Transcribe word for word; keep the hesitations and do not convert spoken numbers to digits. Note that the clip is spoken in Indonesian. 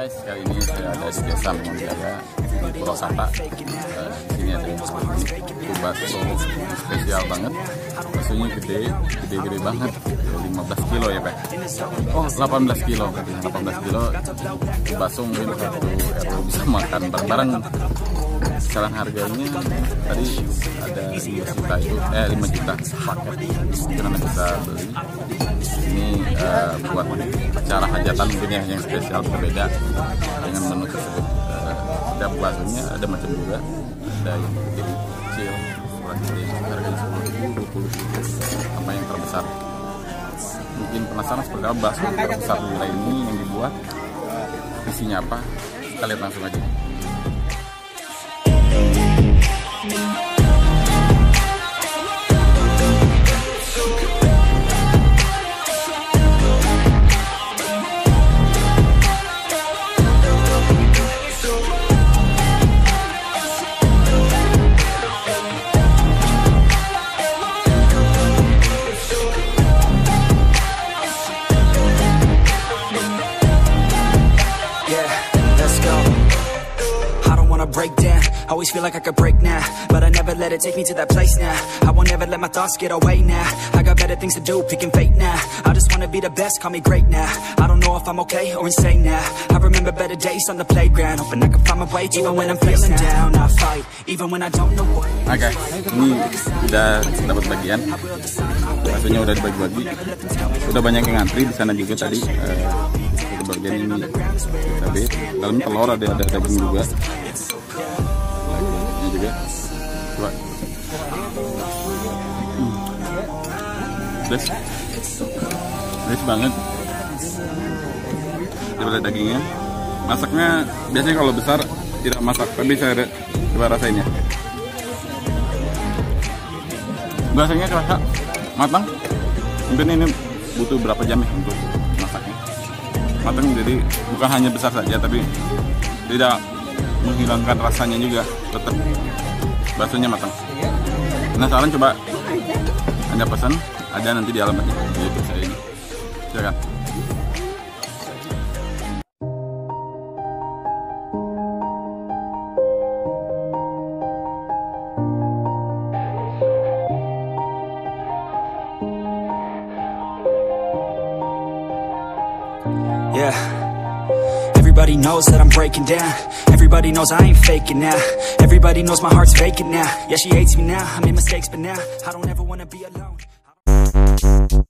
guys, kali ini saya ada di desa Monjaya di Purwakarta. Uh, di sini ada itu bakso spesial banget. Baksonya gede, gede-gede banget, lima belas kilo ya Pak. Oh delapan belas kilo, delapan belas kilo. Bakso mungkin satu R O bisa makan bareng-bareng. Sekarang harganya tadi ada lima juta itu, eh lima juta paket. Karena kita beli ini uh, buat acara hajatan mungkin ya, yang spesial berbeda dengan menu tersebut. Uh, setiap baksonya ada macam juga, ada yang kecil, kecil, yang harganya sepuluh ribu, dua puluh ribu, sampai yang terbesar. Mungkin penasaran seperti apa bakso terbesar di wilayah ini yang dibuat, isinya apa? Kita lihat langsung aja. Break down, always feel like I could break now, but I never let it take me to that place now. I won't ever let my thoughts get away now. I got better things to do, picking fate now. I just wanna be the best, call me great now. I don't know if I'm okay or insane now. I remember better days on the playground, hoping I can find my way even when I'm feeling down. I fight, even when I don't know what. Oke, okay, ini udah dapat bagian. Baksonya udah dibagi-bagi. Udah banyak yang ngantri di sana juga tadi. Uh, bagian ini cabai, dalamnya telur, ada ada daging juga. Ini juga. Coba. Hmm. Fresh. Fresh banget. Coba lihat dagingnya. Masaknya biasanya kalau besar tidak masak, tapi saya coba rasain ya. Baksonya kerasa matang. Mungkin ini butuh berapa jam ya untuk masaknya. Matang, jadi bukan hanya besar saja tapi tidak menghilangkan rasanya juga, tetap baksonya matang. Penasaran, coba Anda pesan, ada nanti di alamatnya di YouTube saya ini. Silakan. Yeah, everybody knows that I'm breaking down. Everybody knows I ain't faking now. Everybody knows my heart's vacant now. Yeah, she hates me now, I made mistakes, but now I don't ever wanna be alone.